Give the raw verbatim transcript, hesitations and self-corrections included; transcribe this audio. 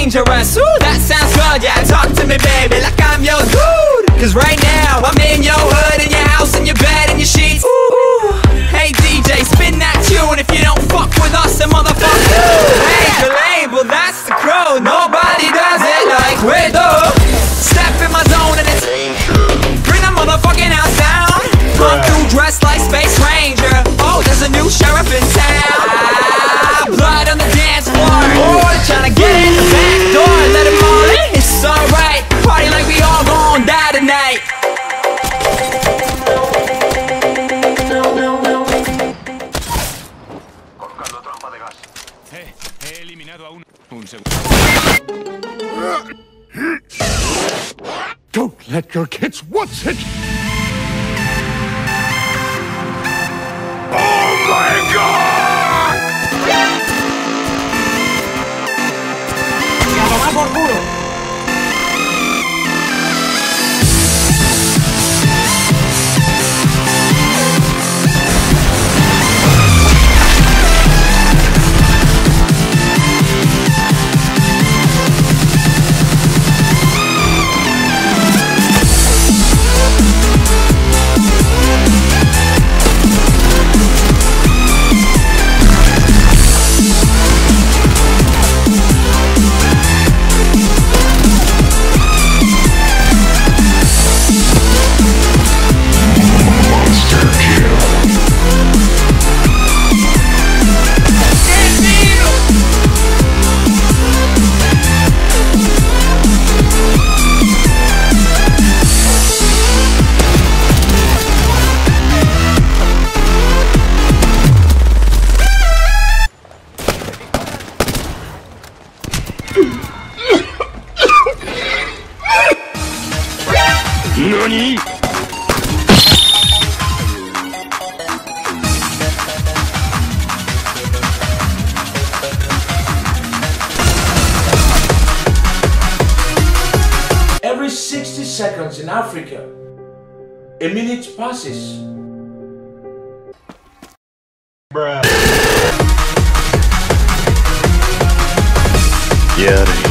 dangerous. Ooh, that sounds good, yeah, talk to me baby like I'm your dude. Cause right now I'm in your hood, in your house, in your bed, in your sheets. Ooh. Hey D J, spin that tune. If you don't fuck with us, then motherfuck you. Major label, that's the crew. Nobody does it like we do. Step in my zone and it's bring the motherfucking house down. Come through dressed like Space Ranger. Oh, there's a new sheriff in town. Ah, blood on the dance floor. Oh, they're trying to get in the back door. Let them all in, it's alright. Party like we all gon' die tonight. Eh, he eliminado a uno. Un segundo. Don't let your kids watch it! Oh my God! ¡Ya lo va por culo! NANI?! Every sixty seconds in Africa, a minute passes. Bruh. Yeah.